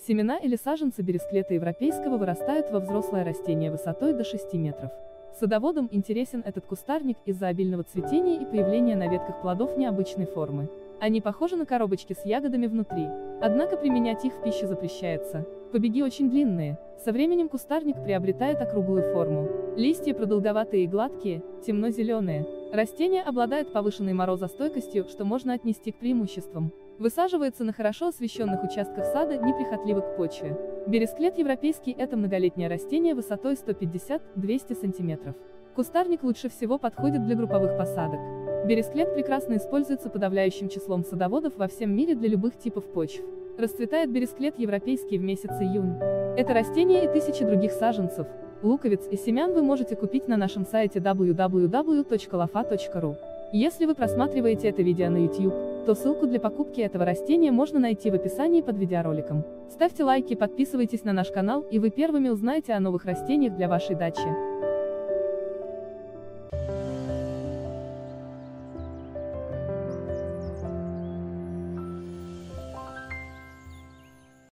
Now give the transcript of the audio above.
Семена или саженцы бересклета европейского вырастают во взрослое растение высотой до 6 метров. Садоводам интересен этот кустарник из-за обильного цветения и появления на ветках плодов необычной формы. Они похожи на коробочки с ягодами внутри, однако применять их в пищу запрещается. Побеги очень длинные, со временем кустарник приобретает округлую форму. Листья продолговатые и гладкие, темно-зеленые. Растение обладает повышенной морозостойкостью, что можно отнести к преимуществам. Высаживается на хорошо освещенных участках сада, неприхотливо к почве. Бересклет европейский – это многолетнее растение высотой 150–200 см. Кустарник лучше всего подходит для групповых посадок. Бересклет прекрасно используется подавляющим числом садоводов во всем мире для любых типов почв. Расцветает бересклет европейский в месяц июнь. Это растение и тысячи других саженцев, луковиц и семян вы можете купить на нашем сайте www.lofa.ru. Если вы просматриваете это видео на YouTube, то ссылку для покупки этого растения можно найти в описании под видеороликом. Ставьте лайки, подписывайтесь на наш канал, и вы первыми узнаете о новых растениях для вашей дачи.